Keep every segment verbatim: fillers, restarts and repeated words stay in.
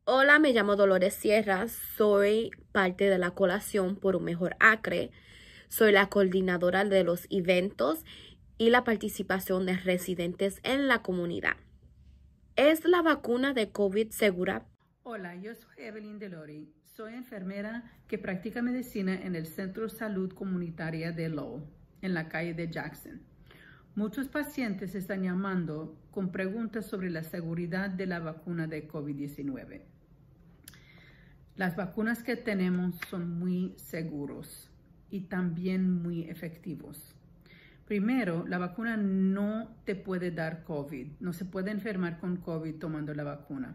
Hola, me llamo Dolores Sierra, soy parte de la Colación por un Mejor Acre, soy la coordinadora de los eventos y la participación de residentes en la comunidad. ¿Es la vacuna de COVID segura? Hola, yo soy Evelyn Delori. Soy enfermera que practica medicina en el Centro de Salud Comunitaria de Lowell, en la calle de Jackson. Muchos pacientes están llamando con preguntas sobre la seguridad de la vacuna de COVID diecinueve. Las vacunas que tenemos son muy seguros y también muy efectivos. Primero, la vacuna no te puede dar COVID. No se puede enfermar con COVID tomando la vacuna.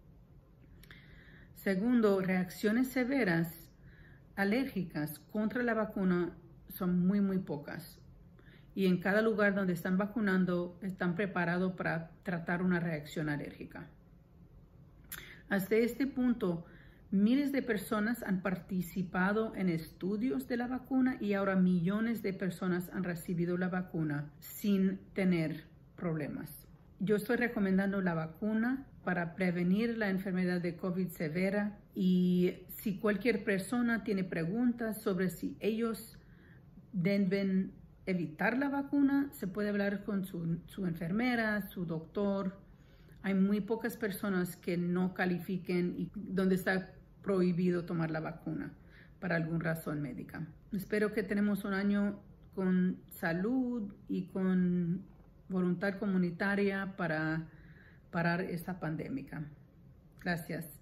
Segundo, reacciones severas alérgicas contra la vacuna son muy, muy pocas. Y en cada lugar donde están vacunando, están preparados para tratar una reacción alérgica. Hasta este punto, miles de personas han participado en estudios de la vacuna y ahora millones de personas han recibido la vacuna sin tener problemas. Yo estoy recomendando la vacuna para prevenir la enfermedad de COVID severa y si cualquier persona tiene preguntas sobre si ellos deben evitar la vacuna, se puede hablar con su, su enfermera, su doctor. Hay muy pocas personas que no califiquen y donde está prohibido tomar la vacuna para alguna razón médica. Espero que tenemos un año con salud y con voluntad comunitaria para parar esta pandemia. Gracias.